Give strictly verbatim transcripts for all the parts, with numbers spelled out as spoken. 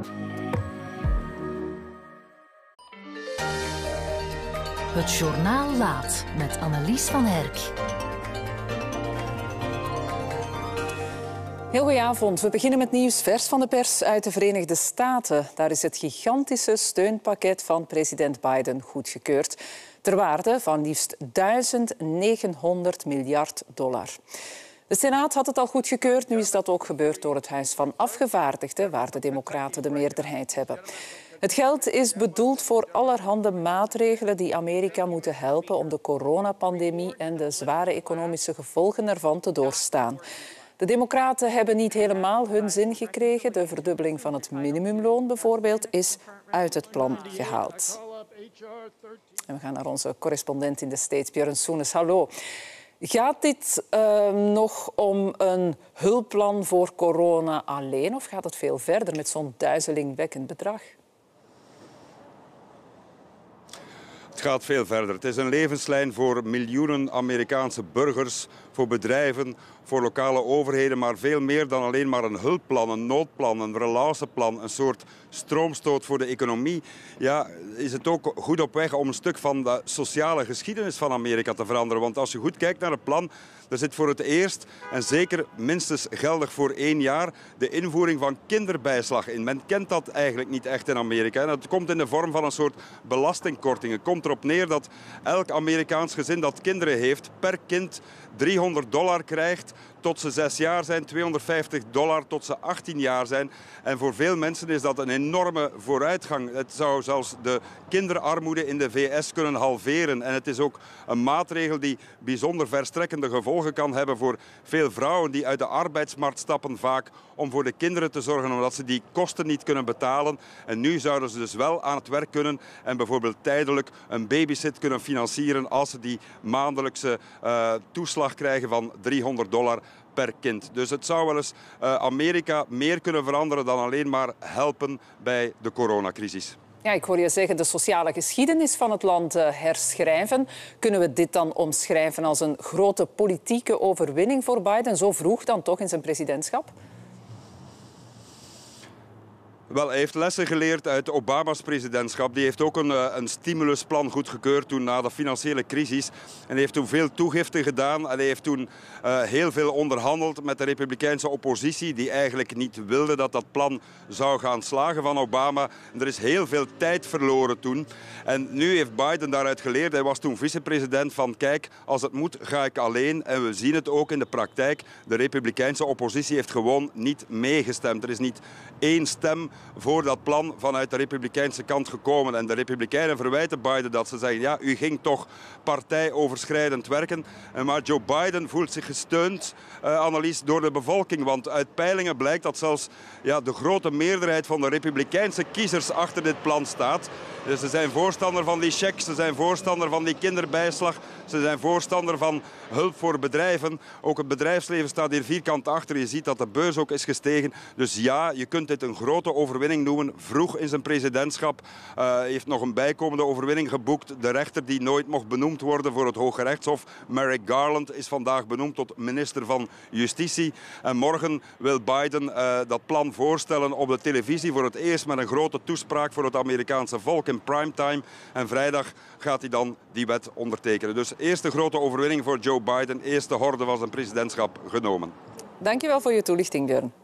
Het Journaal Laat met Annelies van Herk. Heel goedenavond. We beginnen met nieuws vers van de pers uit de Verenigde Staten. Daar is het gigantische steunpakket van president Biden goedgekeurd. Ter waarde van liefst duizend negenhonderd miljard dollar. De Senaat had het al goedgekeurd. Nu is dat ook gebeurd door het Huis van Afgevaardigden, waar de Democraten de meerderheid hebben. Het geld is bedoeld voor allerhande maatregelen die Amerika moeten helpen om de coronapandemie en de zware economische gevolgen ervan te doorstaan. De Democraten hebben niet helemaal hun zin gekregen. De verdubbeling van het minimumloon bijvoorbeeld is uit het plan gehaald. En we gaan naar onze correspondent in de States, Björn Soenes. Hallo. Gaat dit uh, nog om een hulpplan voor corona alleen of gaat het veel verder met zo'n duizelingwekkend bedrag? Het gaat veel verder. Het is een levenslijn voor miljoenen Amerikaanse burgers, voor bedrijven, voor lokale overheden, maar veel meer dan alleen maar een hulpplan, een noodplan, een relanceplan, een soort stroomstoot voor de economie. Ja, is het ook goed op weg om een stuk van de sociale geschiedenis van Amerika te veranderen. Want als je goed kijkt naar het plan, er zit voor het eerst, en zeker minstens geldig voor één jaar, de invoering van kinderbijslag in. Men kent dat eigenlijk niet echt in Amerika. En dat komt in de vorm van een soort belastingkorting. Het komt erop neer dat elk Amerikaans gezin dat kinderen heeft, per kind driehonderd dollar krijgt tot ze zes jaar zijn, tweehonderdvijftig dollar tot ze achttien jaar zijn. En voor veel mensen is dat een enorme vooruitgang. Het zou zelfs de kinderarmoede in de V S kunnen halveren. En het is ook een maatregel die bijzonder verstrekkende gevolgen kan hebben voor veel vrouwen die uit de arbeidsmarkt stappen vaak om voor de kinderen te zorgen, omdat ze die kosten niet kunnen betalen. En nu zouden ze dus wel aan het werk kunnen en bijvoorbeeld tijdelijk een babysit kunnen financieren als ze die maandelijkse uh, toeslag krijgen van driehonderd dollar per kind. Dus het zou wel eens uh, Amerika meer kunnen veranderen dan alleen maar helpen bij de coronacrisis. Ja, ik hoor je zeggen de sociale geschiedenis van het land uh, herschrijven. Kunnen we dit dan omschrijven als een grote politieke overwinning voor Biden, zo vroeg dan toch in zijn presidentschap? Wel, hij heeft lessen geleerd uit Obama's presidentschap. Die heeft ook een, een stimulusplan goedgekeurd toen na de financiële crisis. En hij heeft toen veel toegiften gedaan. En hij heeft toen uh, heel veel onderhandeld met de Republikeinse oppositie, die eigenlijk niet wilde dat dat plan zou gaan slagen van Obama. En er is heel veel tijd verloren toen. En nu heeft Biden daaruit geleerd. Hij was toen vicepresident van kijk, als het moet ga ik alleen. En we zien het ook in de praktijk. De Republikeinse oppositie heeft gewoon niet meegestemd. Er is niet één stem voor dat plan vanuit de Republikeinse kant gekomen. En de Republikeinen verwijten Biden dat ze zeggen, ja, u ging toch partijoverschrijdend werken. Maar Joe Biden voelt zich gesteund, uh, Annelies, door de bevolking. Want uit peilingen blijkt dat zelfs ja, de grote meerderheid van de Republikeinse kiezers achter dit plan staat. Dus ze zijn voorstander van die checks, ze zijn voorstander van die kinderbijslag, ze zijn voorstander van hulp voor bedrijven. Ook het bedrijfsleven staat hier vierkant achter. Je ziet dat de beurs ook is gestegen. Dus ja, je kunt dit een grote overwinning noemen. Vroeg in zijn presidentschap uh, heeft nog een bijkomende overwinning geboekt. De rechter die nooit mocht benoemd worden voor het Hoge Rechtshof, Merrick Garland, is vandaag benoemd tot minister van Justitie. En morgen wil Biden uh, dat plan voorstellen op de televisie voor het eerst met een grote toespraak voor het Amerikaanse volk in primetime. En vrijdag gaat hij dan die wet ondertekenen. Dus eerste grote overwinning voor Joe Biden. Eerste horde van zijn presidentschap genomen. Dank je wel voor je toelichting, Björn.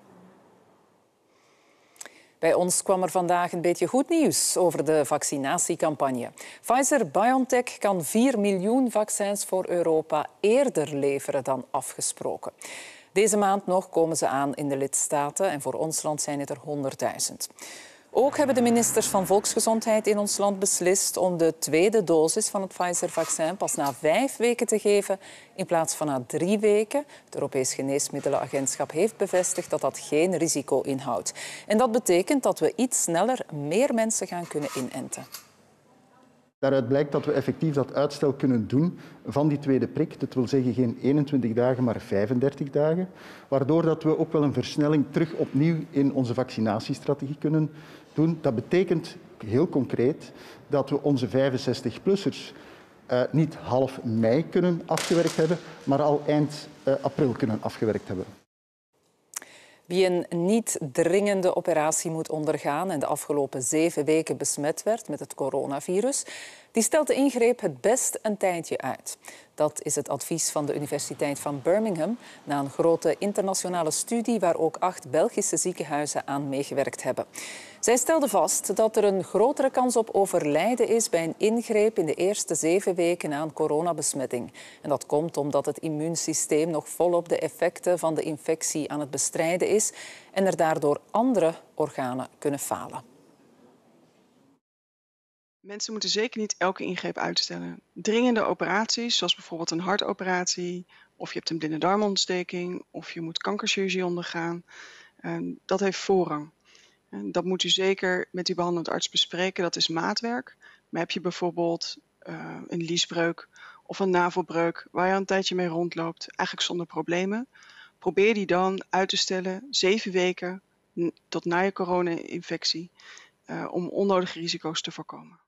Bij ons kwam er vandaag een beetje goed nieuws over de vaccinatiecampagne. Pfizer-BioNTech kan vier miljoen vaccins voor Europa eerder leveren dan afgesproken. Deze maand nog komen ze aan in de lidstaten en voor ons land zijn het er honderdduizend. Ook hebben de ministers van Volksgezondheid in ons land beslist om de tweede dosis van het Pfizer-vaccin pas na vijf weken te geven in plaats van na drie weken. Het Europees Geneesmiddelenagentschap heeft bevestigd dat dat geen risico inhoudt. En dat betekent dat we iets sneller meer mensen gaan kunnen inenten. Daaruit blijkt dat we effectief dat uitstel kunnen doen van die tweede prik. Dat wil zeggen geen eenentwintig dagen, maar vijfendertig dagen. Waardoor dat we ook wel een versnelling terug opnieuw in onze vaccinatiestrategie kunnen doen. Dat betekent heel concreet dat we onze vijfenzestig-plussers uh, niet half mei kunnen afgewerkt hebben, maar al eind uh, april kunnen afgewerkt hebben. Wie een niet dringende operatie moet ondergaan en de afgelopen zeven weken besmet werd met het coronavirus, die stelt de ingreep het best een tijdje uit. Dat is het advies van de Universiteit van Birmingham na een grote internationale studie waar ook acht Belgische ziekenhuizen aan meegewerkt hebben. Zij stelden vast dat er een grotere kans op overlijden is bij een ingreep in de eerste zeven weken na een coronabesmetting. En dat komt omdat het immuunsysteem nog volop de effecten van de infectie aan het bestrijden is en er daardoor andere organen kunnen falen. Mensen moeten zeker niet elke ingreep uitstellen. Dringende operaties, zoals bijvoorbeeld een hartoperatie, of je hebt een blinde darmontsteking, of je moet kankerchirurgie ondergaan, dat heeft voorrang. En dat moet u zeker met uw behandelend arts bespreken, dat is maatwerk. Maar heb je bijvoorbeeld uh, een liesbreuk of een navelbreuk waar je al een tijdje mee rondloopt, eigenlijk zonder problemen, probeer die dan uit te stellen, zeven weken tot na je corona-infectie, uh, om onnodige risico's te voorkomen.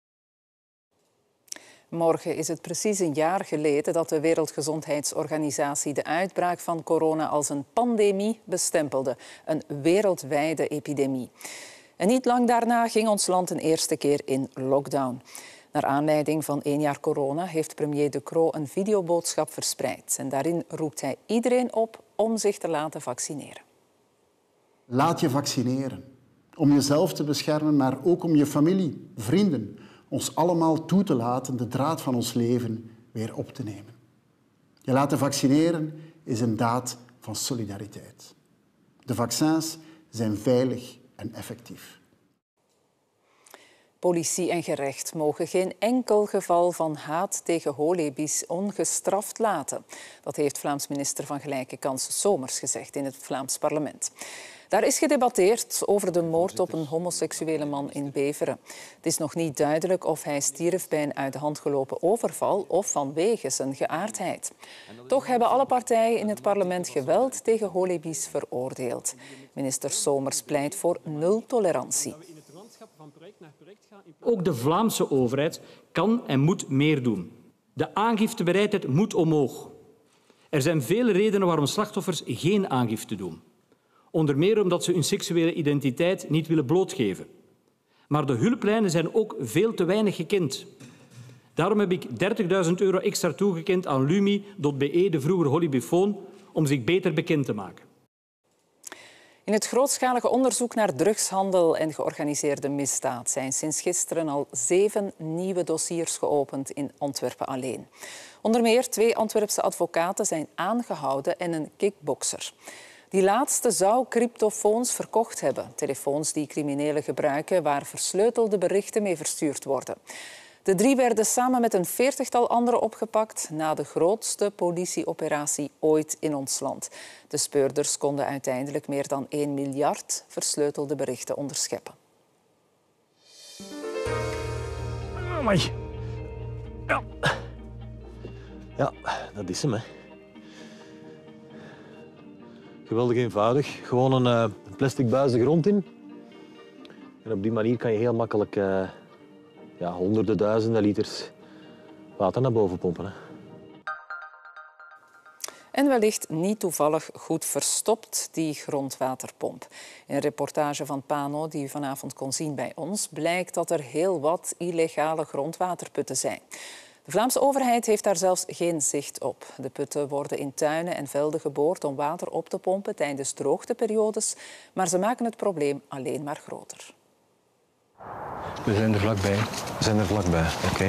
Morgen is het precies een jaar geleden dat de Wereldgezondheidsorganisatie de uitbraak van corona als een pandemie bestempelde, een wereldwijde epidemie. En niet lang daarna ging ons land een eerste keer in lockdown. Naar aanleiding van één jaar corona heeft premier De Croo een videoboodschap verspreid. En daarin roept hij iedereen op om zich te laten vaccineren. Laat je vaccineren. Om jezelf te beschermen, maar ook om je familie, vrienden, ons allemaal toe te laten de draad van ons leven weer op te nemen. Je laten vaccineren is een daad van solidariteit. De vaccins zijn veilig en effectief. Politie en gerecht mogen geen enkel geval van haat tegen holebi's ongestraft laten. Dat heeft Vlaams minister van Gelijke Kansen Somers gezegd in het Vlaams parlement. Daar is gedebatteerd over de moord op een homoseksuele man in Beveren. Het is nog niet duidelijk of hij stierf bij een uit de hand gelopen overval of vanwege zijn geaardheid. Toch hebben alle partijen in het parlement geweld tegen holebi's veroordeeld. Minister Somers pleit voor nul tolerantie. Ook de Vlaamse overheid kan en moet meer doen. De aangiftebereidheid moet omhoog. Er zijn vele redenen waarom slachtoffers geen aangifte doen. Onder meer omdat ze hun seksuele identiteit niet willen blootgeven. Maar de hulplijnen zijn ook veel te weinig gekend. Daarom heb ik dertigduizend euro extra toegekend aan Lumi punt be, de vroeger Holibifoon, om zich beter bekend te maken. In het grootschalige onderzoek naar drugshandel en georganiseerde misdaad zijn sinds gisteren al zeven nieuwe dossiers geopend in Antwerpen alleen. Onder meer twee Antwerpse advocaten zijn aangehouden en een kickbokser. Die laatste zou cryptofoons verkocht hebben. Telefoons die criminelen gebruiken waar versleutelde berichten mee verstuurd worden. De drie werden samen met een veertigtal anderen opgepakt na de grootste politieoperatie ooit in ons land. De speurders konden uiteindelijk meer dan één miljard versleutelde berichten onderscheppen. Amai. Ja. Ja, dat is hem, hè. Geweldig eenvoudig. Gewoon een uh, plastic buis de grond in. En op die manier kan je heel makkelijk uh, ja, honderden, duizenden liters water naar boven pompen. Hè. En wellicht niet toevallig goed verstopt, die grondwaterpomp. In een reportage van Pano, die u vanavond kon zien bij ons, blijkt dat er heel wat illegale grondwaterputten zijn. De Vlaamse overheid heeft daar zelfs geen zicht op. De putten worden in tuinen en velden geboord om water op te pompen tijdens droogteperiodes, maar ze maken het probleem alleen maar groter. We zijn er vlakbij. We zijn er vlakbij, oké. Okay.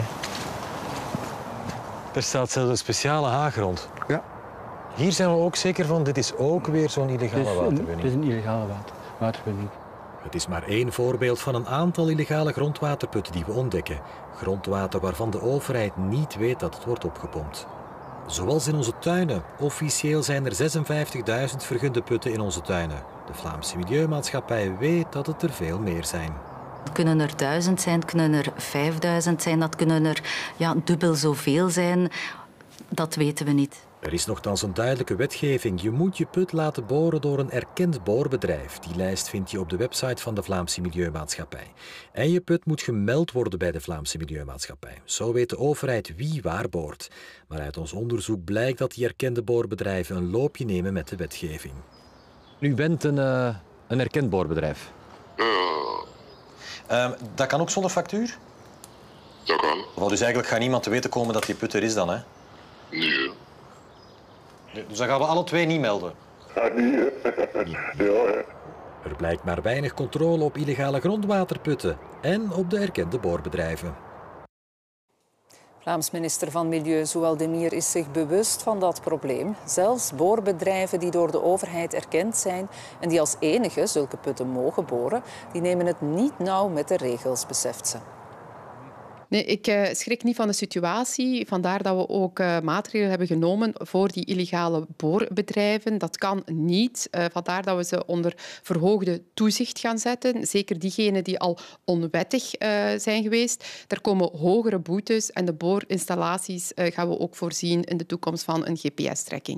Er staat zelfs een speciale haag rond. Ja. Hier zijn we ook zeker van, dit is ook weer zo'n illegale het waterwinning. Het is een illegale water, waterwinning. Het is maar één voorbeeld van een aantal illegale grondwaterputten die we ontdekken. Grondwater waarvan de overheid niet weet dat het wordt opgepompt. Zoals in onze tuinen. Officieel zijn er zesenvijftigduizend vergunde putten in onze tuinen. De Vlaamse Milieumaatschappij weet dat het er veel meer zijn. Het kunnen er duizend zijn, het kunnen er vijfduizend zijn, dat kunnen er ja, dubbel zoveel zijn. Dat weten we niet. Er is nogthans een duidelijke wetgeving. Je moet je put laten boren door een erkend boorbedrijf. Die lijst vind je op de website van de Vlaamse Milieumaatschappij. En je put moet gemeld worden bij de Vlaamse Milieumaatschappij. Zo weet de overheid wie waar boort. Maar uit ons onderzoek blijkt dat die erkende boorbedrijven een loopje nemen met de wetgeving. U bent een, uh, een erkend boorbedrijf. Ja. Uh, dat kan ook zonder factuur? Dat kan. Wel, dus eigenlijk gaat niemand te weten komen dat die put er is dan, hè? Nee. Dus dan gaan we alle twee niet melden? Ja, nee. Ja, hè. Er blijkt maar weinig controle op illegale grondwaterputten en op de erkende boorbedrijven. Vlaams minister van Milieu Zoualdemir is zich bewust van dat probleem. Zelfs boorbedrijven die door de overheid erkend zijn en die als enige zulke putten mogen boren, die nemen het niet nauw met de regels, beseft ze. Nee, ik uh, schrik niet van de situatie. Vandaar dat we ook uh, maatregelen hebben genomen voor die illegale boorbedrijven. Dat kan niet. Uh, vandaar dat we ze onder verhoogde toezicht gaan zetten. Zeker diegenen die al onwettig uh, zijn geweest. Er komen hogere boetes en de boorinstallaties uh, gaan we ook voorzien in de toekomst van een G P S-trekking.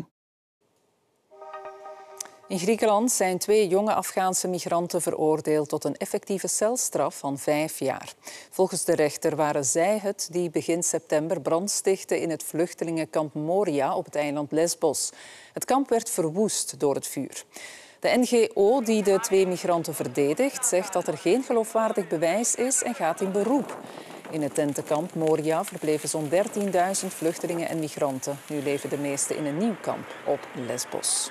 In Griekenland zijn twee jonge Afghaanse migranten veroordeeld tot een effectieve celstraf van vijf jaar. Volgens de rechter waren zij het die begin september brand stichtte in het vluchtelingenkamp Moria op het eiland Lesbos. Het kamp werd verwoest door het vuur. De N G O die de twee migranten verdedigt, zegt dat er geen geloofwaardig bewijs is en gaat in beroep. In het tentenkamp Moria verbleven zo'n dertienduizend vluchtelingen en migranten. Nu leven de meesten in een nieuw kamp op Lesbos.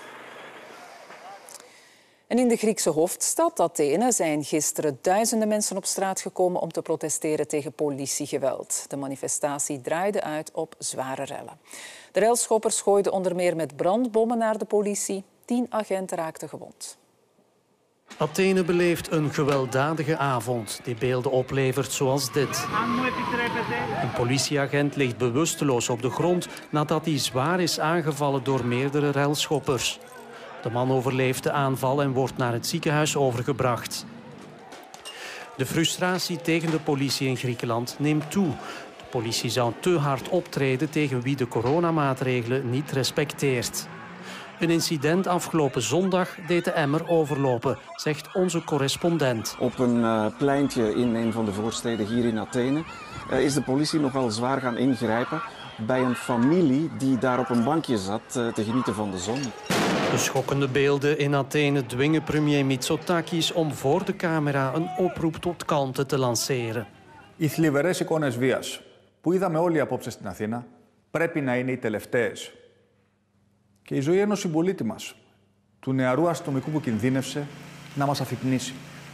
En in de Griekse hoofdstad Athene zijn gisteren duizenden mensen op straat gekomen om te protesteren tegen politiegeweld. De manifestatie draaide uit op zware rellen. De relschoppers gooiden onder meer met brandbommen naar de politie. Tien agenten raakten gewond. Athene beleeft een gewelddadige avond die beelden oplevert zoals dit. Een politieagent ligt bewusteloos op de grond nadat hij zwaar is aangevallen door meerdere relschoppers. De man overleeft de aanval en wordt naar het ziekenhuis overgebracht. De frustratie tegen de politie in Griekenland neemt toe. De politie zou te hard optreden tegen wie de coronamaatregelen niet respecteert. Een incident afgelopen zondag deed de emmer overlopen, zegt onze correspondent. Op een uh, pleintje in een van de voorsteden hier in Athene uh, is de politie nogal zwaar gaan ingrijpen bij een familie die daar op een bankje zat uh, te genieten van de zon. De schokkende beelden in Athene dwingen premier Mitsotakis om voor de camera een oproep tot kalmte te lanceren. Οι θλιβερές εικόνες βίας που είδαμε όλοι απόψε στην Αθήνα πρέπει να είναι οι τελευταίες. Και η ζωή ενός συμπολίτη μας, του νεαρού αστυνομικού που κινδύνευσε, να μας αφυπνήσει.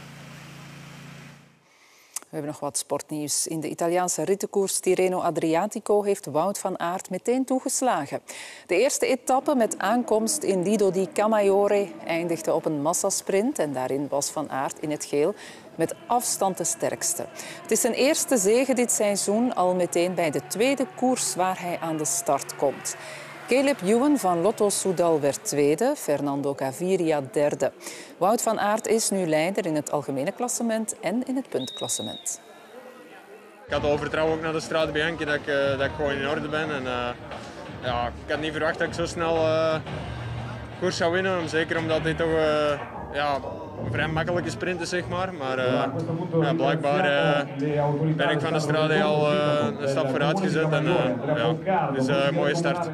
We hebben nog wat sportnieuws. In de Italiaanse rittenkoers Tirreno Adriatico heeft Wout van Aert meteen toegeslagen. De eerste etappe met aankomst in Lido di Camaiore eindigde op een massasprint en daarin was Van Aert in het geel met afstand de sterkste. Het is zijn eerste zege dit seizoen, al meteen bij de tweede koers waar hij aan de start komt. Caleb Ewan van Lotto Soudal werd tweede, Fernando Gaviria derde. Wout van Aert is nu leider in het algemene klassement en in het puntklassement. Ik had al vertrouwen ook naar de Strade Bianchi dat ik, uh, dat ik gewoon in orde ben. En, uh, ja, ik had niet verwacht dat ik zo snel uh, koers zou winnen. Zeker omdat dit toch uh, ja, een vrij makkelijke sprint is, zeg maar. Maar uh, ja, blijkbaar uh, ben ik van de Strade al uh, een stap vooruit gezet. En, uh, ja, dus uh, een mooie start.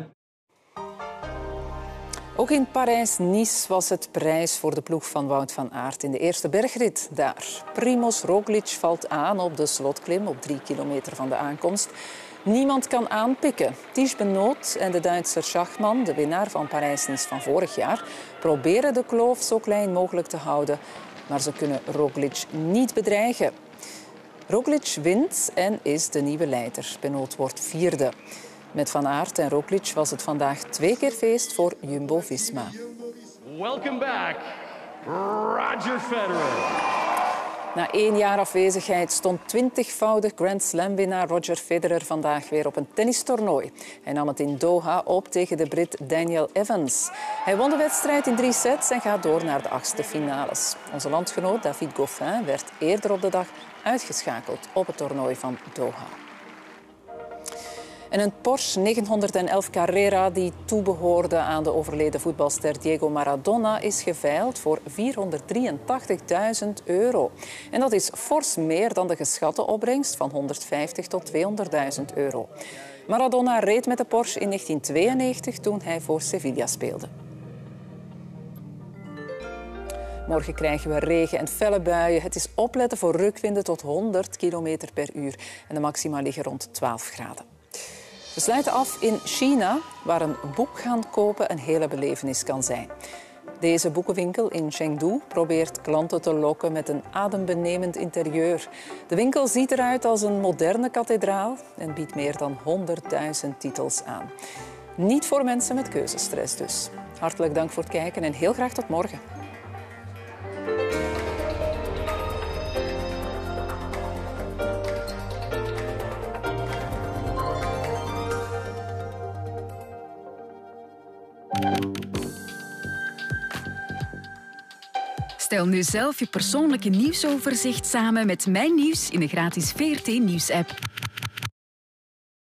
Ook in Parijs-Nice was het prijs voor de ploeg van Wout van Aert in de eerste bergrit daar. Primoz Roglic valt aan op de slotklim op drie kilometer van de aankomst. Niemand kan aanpikken. Ties Benoot en de Duitser Schachmann, de winnaar van Parijs-Nice van vorig jaar, proberen de kloof zo klein mogelijk te houden. Maar ze kunnen Roglic niet bedreigen. Roglic wint en is de nieuwe leider. Benoot wordt vierde. Met Van Aert en Roglic was het vandaag twee keer feest voor Jumbo-Visma. Welcome back, Roger Federer. Na één jaar afwezigheid stond twintigvoudig Grand Slam-winnaar Roger Federer vandaag weer op een tennistoernooi. Hij nam het in Doha op tegen de Brit Daniel Evans. Hij won de wedstrijd in drie sets en gaat door naar de achtste finales. Onze landgenoot David Goffin werd eerder op de dag uitgeschakeld op het toernooi van Doha. En een Porsche negenhonderdelf Carrera die toebehoorde aan de overleden voetbalster Diego Maradona is geveild voor vierhonderddrieëntachtigduizend euro. En dat is fors meer dan de geschatte opbrengst van honderdvijftig tot tweehonderdduizend euro. Maradona reed met de Porsche in negentien tweeënnegentig toen hij voor Sevilla speelde. Morgen krijgen we regen en felle buien. Het is opletten voor rukwinden tot honderd kilometer per uur. En de maxima liggen rond twaalf graden. We sluiten af in China, waar een boek gaan kopen een hele belevenis kan zijn. Deze boekenwinkel in Chengdu probeert klanten te lokken met een adembenemend interieur. De winkel ziet eruit als een moderne kathedraal en biedt meer dan honderdduizend titels aan. Niet voor mensen met keuzestress dus. Hartelijk dank voor het kijken en heel graag tot morgen. Stel nu zelf je persoonlijke nieuwsoverzicht samen met Mijn Nieuws in de gratis V R T Nieuws-app.